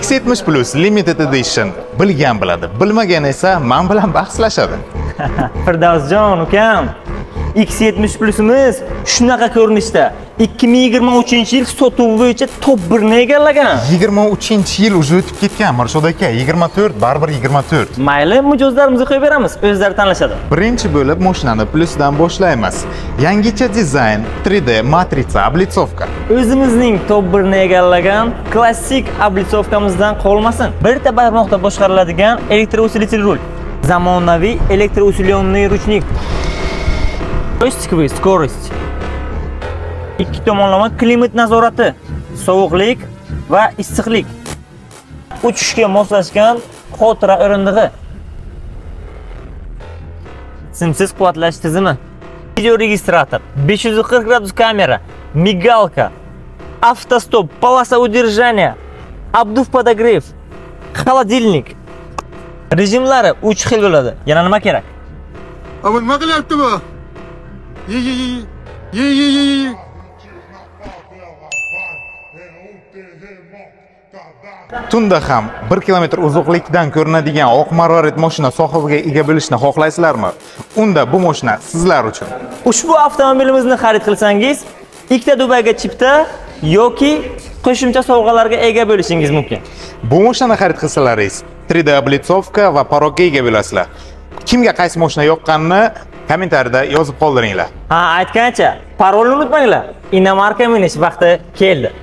X70 Plus Limited Edition bilgan biladi, bilmagan esa men bilan bahslashadi. Firdavsjon ukam, X70 Plusimiz shunaqa ko'rinishda 2023-yil sotuvi bo'yicha top 1ni egallagan. 23-yil уже o'tib ketgan Mirshod aka, 24 baribir 24. Mayli, mijozlarimizni qo'yib beramiz, o'zlari tanlashadi. Birinchi bo'lib mashinani plusdan boshlaymiz. Yangicha dizayn, 3D matrica oblitsovka. O'zimizning top 1ni egallagan klassik oblitsovkamizdan qolmasin. Bitta barmoqda boshqariladigan elektrousilitel rul. Zamonaviy elektrousиленный ruchnik. Skorost. Ikki tomonlama klimat nazorati, sovuqlik va issiqlik. Uchishga moslashgan xotira o'rindig'i. Simsiz quvvatlash tizimi. Video registrator, 540 gradus kamera, migalka, автостоп, полоса удержания, обдув подогрев, холодильник. Rejimlari 3 xil bo'ladi. Yana nima kerak? Ama nima qilyapti bu? Ye. Tunda ham 1 kilometr uzoqlikdan ko'rinadigan oq marorit mashina sohibiga ega bo'lishni xohlaysizlarmi? Unda bu mashina sizlar uchun. Ushbu avtomobilimizni xarid qilsangiz, ikkita Dubayga chipta yoki qo'shimcha sovg'alarga ega bo'lishingiz mumkin. Bu mashinani xarid qilsalaringiz 3D oblitsovka va parokga ega bo'lasizlar. Kimga qaysi mashina yoqqanini kommentariyada yozib qoldiringlar. Ha, aytgancha, parolni unutmanglar. Inomarka minish vaqti keldi.